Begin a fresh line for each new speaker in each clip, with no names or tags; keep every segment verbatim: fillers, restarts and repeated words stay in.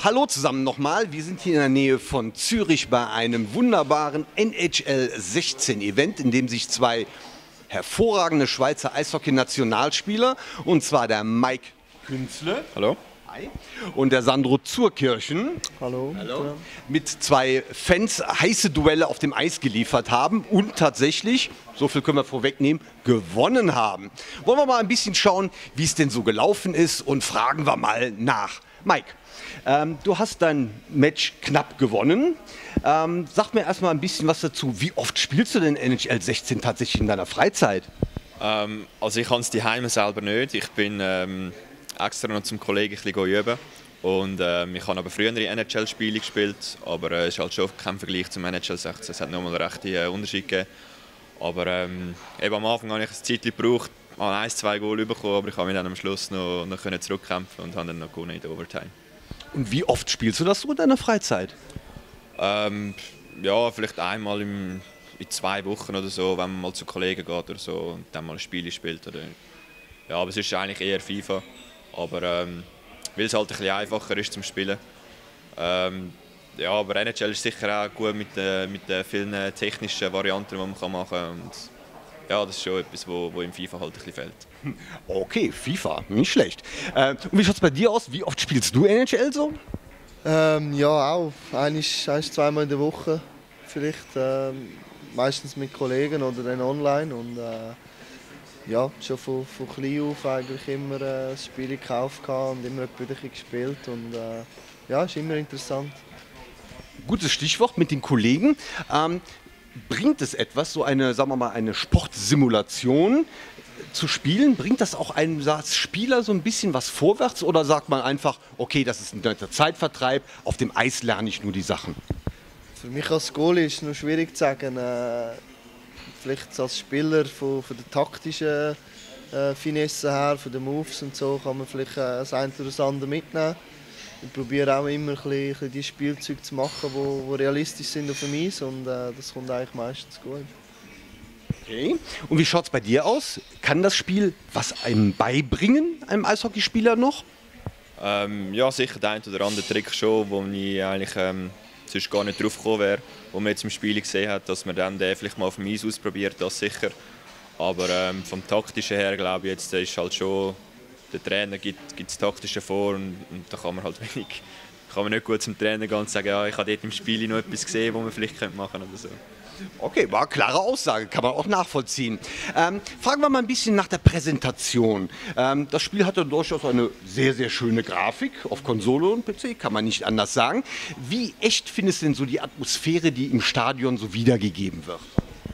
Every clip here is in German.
So, hallo zusammen nochmal. Wir sind hier in der Nähe von Zürich bei einem wunderbaren N H L sechzehn Event, in dem sich zwei hervorragende Schweizer Eishockey-Nationalspieler, und zwar der Mike Künzle.
Hallo.
Hi. Und der Sandro Zurkirchen.
Hallo.
Hallo. Mit zwei Fans heiße Duelle auf dem Eis geliefert haben und tatsächlich, so viel können wir vorwegnehmen, gewonnen haben. Wollen wir mal ein bisschen schauen, wie es denn so gelaufen ist, und fragen wir mal nach. Mike, ähm, du hast dein Match knapp gewonnen. Ähm, sag mir erstmal ein bisschen was dazu. Wie oft spielst du denn N H L sechzehn tatsächlich in deiner Freizeit?
Ähm, also ich kann es daheim selber nicht. Ich bin ähm, extra noch zum Kollegen ein bisschen üben. Und, ähm, ich habe aber früher N H L-Spiele gespielt, aber äh, es ist halt schon kein Vergleich zum N H L sechzehn. Es hat nochmal einen rechten äh, Unterschied gegeben. Aber ähm, eben am Anfang habe ich ein Zeit gebraucht, habe ein, zwei Goal bekommen, aber ich habe mich dann am Schluss noch, noch zurückkämpfen und habe dann noch gewonnen in der Overtime.
Und wie oft spielst du das so in deiner Freizeit?
Ähm, ja, vielleicht einmal im, in zwei Wochen oder so, wenn man mal zu Kollegen geht oder so und dann mal ein Spiel spielt. Oder, ja, aber es ist eigentlich eher FIFA. Aber ähm, weil es halt ein bisschen einfacher ist zum Spielen. Ähm, ja, aber N H L ist sicher auch gut mit, äh, mit den vielen technischen Varianten, die man machen kann. Und ja, das ist schon etwas, wo, wo im FIFA halt ein bisschen fehlt.
Okay, FIFA, nicht schlecht. Äh, und wie schaut es bei dir aus? Wie oft spielst du N H L so?
Ähm, ja, auch. Eines, eines, zweimal in der Woche. Vielleicht ähm, meistens mit Kollegen oder dann online. Und, äh, ja, schon von, von klein auf eigentlich immer äh, ein Spiel gekauft und immer ein bisschen gespielt. Und, äh, ja, ist immer interessant.
Gutes Stichwort mit den Kollegen. Ähm, bringt es etwas, so eine, sagen wir mal, eine Sportsimulation zu spielen? Bringt das auch einem als Spieler so ein bisschen was vorwärts, oder sagt man einfach, okay, das ist ein netter Zeitvertreib, auf dem Eis lerne ich nur die Sachen?
Für mich als Goalie ist es noch schwierig zu sagen. Äh, vielleicht als Spieler von, von der taktischen äh, Finesse her, von den Moves und so, kann man vielleicht äh, das eine oder das andere mitnehmen. Ich probiere auch immer ein bisschen, ein bisschen die Spielzeuge zu machen, die, die realistisch sind auf dem Eis, und äh, das kommt eigentlich meistens gut.
Okay. Und wie schaut es bei dir aus? Kann das Spiel was einem beibringen, einem Eishockeyspieler noch?
Ähm, ja, sicher der ein oder andere Trick schon, wo ich eigentlich ähm, sonst gar nicht drauf gekommen wäre, wo man jetzt im Spiel gesehen hat, dass man dann den vielleicht mal auf dem Eis ausprobiert, das sicher. Aber ähm, vom Taktischen her glaube ich, jetzt ist halt schon, der Trainer gibt, gibt das Taktische vor, und, und da kann man halt wenig, kann man nicht gut zum Trainer gehen und sagen, ja, ich habe dort im Spiel noch etwas gesehen, was man vielleicht machen könnte oder so.
Okay, war eine klare Aussage, kann man auch nachvollziehen. Ähm, fragen wir mal ein bisschen nach der Präsentation. Ähm, das Spiel hatte durchaus eine sehr, sehr schöne Grafik auf Konsole und P C, kann man nicht anders sagen. Wie echt findest du denn so die Atmosphäre, die im Stadion so wiedergegeben wird?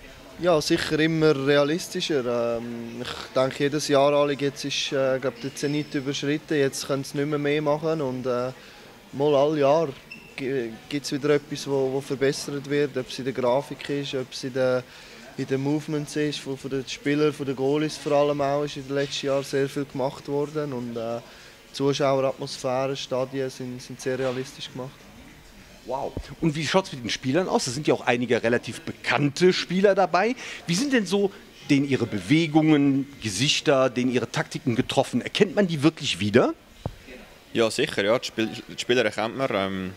Ja, sicher immer realistischer. Ähm, ich denke, jedes Jahr alle, jetzt ist äh, glaub, der Zenit überschritten, jetzt können sie nicht mehr mehr machen, und äh, mal alle Jahre gibt es wieder etwas, wo, verbessert wird, ob es in der Grafik ist, ob es in den in den Movements ist, von, von den Spielern, von den Goalies vor allem auch, ist in den letzten Jahren sehr viel gemacht worden, und äh, Zuschaueratmosphäre, Stadien sind, sind sehr realistisch gemacht.
Wow. Und wie schaut es mit den Spielern aus? Es sind ja auch einige relativ bekannte Spieler dabei. Wie sind denn so denen ihre Bewegungen, Gesichter, denen ihre Taktiken getroffen? Erkennt man die wirklich wieder?
Ja, sicher. Ja. Die, Spiel die Spieler erkennt man. Ähm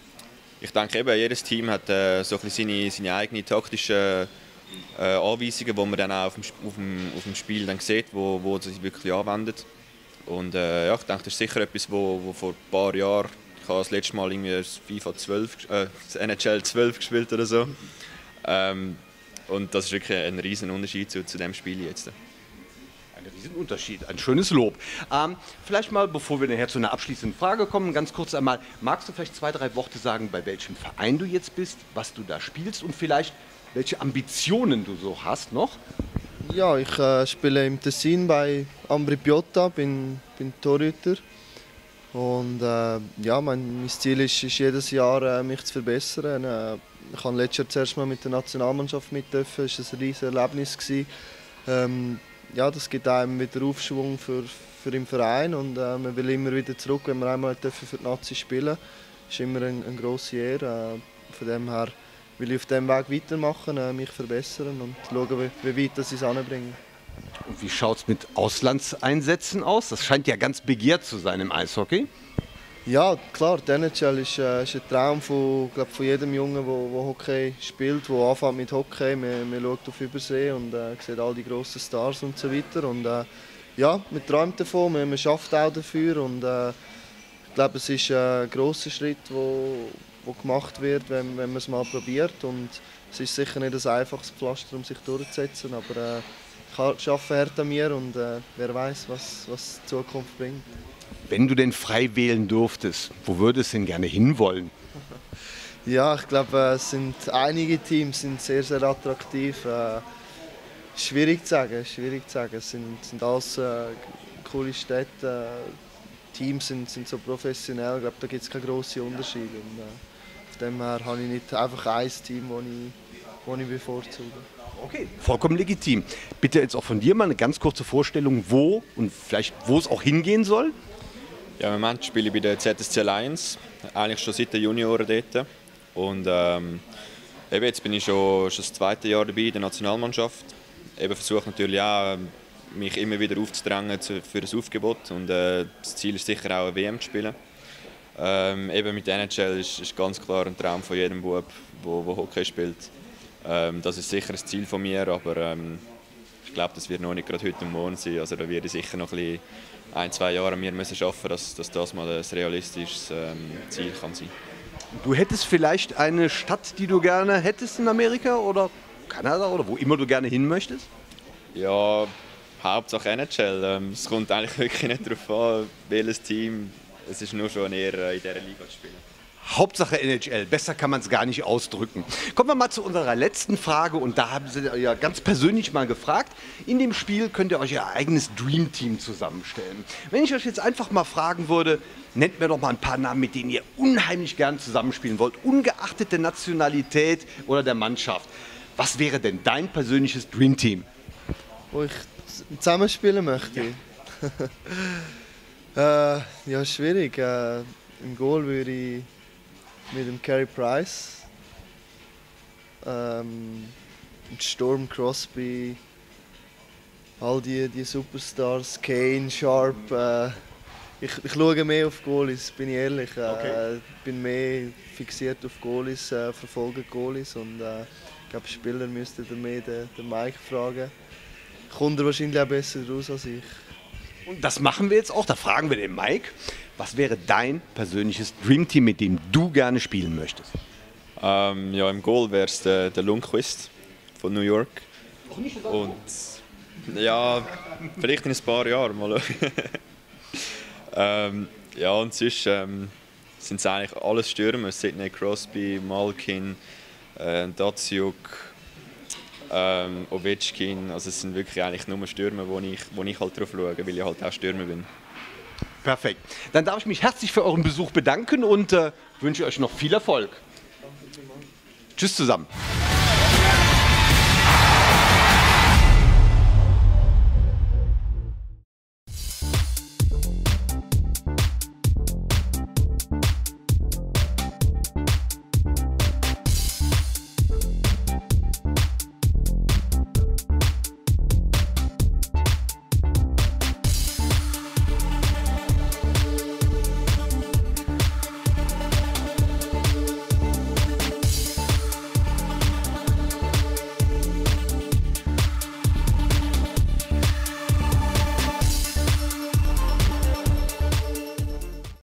Ich denke, eben, jedes Team hat äh, so ein bisschen seine, seine eigenen taktischen äh, Anweisungen, die man dann auch auf dem, auf dem, auf dem Spiel dann sieht, wo, wo sie sich wirklich anwendet. Und äh, ja, ich denke, das ist sicher etwas, wo, wo vor ein paar Jahren, ich habe das letzte Mal irgendwie das FIFA zwölf, äh, das N H L zwölf gespielt oder so. Ähm, und das ist wirklich ein riesen Unterschied zu, zu dem Spiel jetzt.
Ein Riesenunterschied, ein schönes Lob. Ähm, vielleicht mal, bevor wir nachher zu einer abschließenden Frage kommen, ganz kurz einmal, magst du vielleicht zwei, drei Worte sagen, bei welchem Verein du jetzt bist, was du da spielst und vielleicht welche Ambitionen du so hast noch?
Ja, ich äh, spiele im Tessin bei Ambri Piotta, bin, bin Torhüter. Und äh, ja, mein, mein Ziel ist, ist jedes Jahr, äh, mich zu verbessern. Äh, ich habe letztes Jahr zuerst mal mit der Nationalmannschaft mit dürfen, das war ein riesiges Erlebnis. Ähm, ja, das gibt einem wieder Aufschwung für, für den Verein, und äh, man will immer wieder zurück, wenn wir einmal dürfen für die Nazi spielen. Das ist immer eine, eine grosse Ehre. Äh, von dem her will ich auf diesem Weg weitermachen, äh, mich verbessern und schauen, wie, wie weit das es anbringen.
Und wie schaut es mit Auslandseinsätzen aus? Das scheint ja ganz begehrt zu sein im Eishockey.
Ja, klar, die N H L ist, äh, ist ein Traum von, glaub, von jedem Jungen, der Hockey spielt, der anfängt mit Hockey. Man, man schaut auf Übersee und äh, sieht all die grossen Stars und so weiter. Und, äh, ja, man träumt davon, man, man schafft auch dafür. Und, äh, ich glaube, es ist ein grosser Schritt, der gemacht wird, wenn, wenn man es mal probiert. Und es ist sicher nicht ein einfaches Pflaster, um sich durchzusetzen. Aber äh, ich arbeite hart an mir und äh, wer weiß, was, was die Zukunft bringt.
Wenn du denn frei wählen dürftest, wo würdest du denn gerne hinwollen?
Ja, ich glaube, es sind einige Teams sind sehr, sehr attraktiv. Äh, schwierig zu sagen, schwierig zu sagen. Es sind, sind alles äh, coole Städte. Äh, Teams sind, sind so professionell. Ich glaube, da gibt es keine grossen Unterschiede. Und, äh, von dem her habe ich nicht einfach ein Team, das ich, das ich bevorzuge.
Okay, vollkommen legitim. Bitte jetzt auch von dir mal eine ganz kurze Vorstellung, wo und vielleicht wo es auch hingehen soll.
Ja, im Moment spiele ich bei der Z S C Lions, eigentlich schon seit den Junioren dort. Und ähm, eben jetzt bin ich schon, schon das zweite Jahr dabei in der Nationalmannschaft. Eben versuche natürlich auch, mich immer wieder aufzudrängen für das Aufgebot. Und äh, das Ziel ist sicher auch eine W M zu spielen. Ähm, eben mit der N H L ist, ist ganz klar ein Traum von jedem Bub, der Hockey spielt. Ähm, das ist sicher ein Ziel von mir, aber ähm, ich glaube, das wird noch nicht gerade heute und morgen sein. Also da werde ich sicher noch ein bisschen ein, zwei Jahre an mir müssen schaffen, dass, dass das mal ein realistisches ähm, Ziel kann sein.
Du hättest vielleicht eine Stadt, die du gerne hättest in Amerika oder Kanada oder wo immer du gerne hin möchtest?
Ja, Hauptsache N H L. Ähm, es kommt eigentlich wirklich nicht darauf an, welches Team. Es ist nur schon eher in dieser Liga zu spielen.
Hauptsache N H L, besser kann man es gar nicht ausdrücken. Kommen wir mal zu unserer letzten Frage und da haben Sie ja ganz persönlich mal gefragt. In dem Spiel könnt ihr euch Ihr eigenes Dream Team zusammenstellen. Wenn ich euch jetzt einfach mal fragen würde, nennt mir doch mal ein paar Namen, mit denen ihr unheimlich gern zusammenspielen wollt, ungeachtet der Nationalität oder der Mannschaft. Was wäre denn dein persönliches Dream Team?
Wo ich zusammenspielen möchte? Ja, äh, ja schwierig. Äh, Im Goal würde ich mit dem Carey Price, ähm, Storm Crosby, all die, die Superstars, Kane, Sharp. Äh, ich, ich schaue mehr auf Goalies, bin ich ehrlich. Ich
Okay.
äh, bin mehr fixiert auf Goalies, äh, verfolge Goalies und äh, ich glaube, Spieler müssten mehr den, den Mike fragen. Kommt er wahrscheinlich auch besser raus als ich.
Und das machen wir jetzt auch, da fragen wir den Mike. Was wäre dein persönliches Dream Team, mit dem du gerne spielen möchtest?
Ähm, ja, im Goal wäre es der, der Lundqvist von New York. Und ja, vielleicht in ein paar Jahren mal schauen. ähm, ja, und sonst ähm, sind es eigentlich alles Stürmer. Sidney Crosby, Malkin, äh, Datsyuk, ähm, Ovechkin. Also es sind wirklich eigentlich nur Stürmer, wo ich, wo ich halt drauf schaue, weil ich halt auch Stürmer bin.
Perfekt. Dann darf ich mich herzlich für euren Besuch bedanken und äh, wünsche euch noch viel Erfolg. Tschüss zusammen.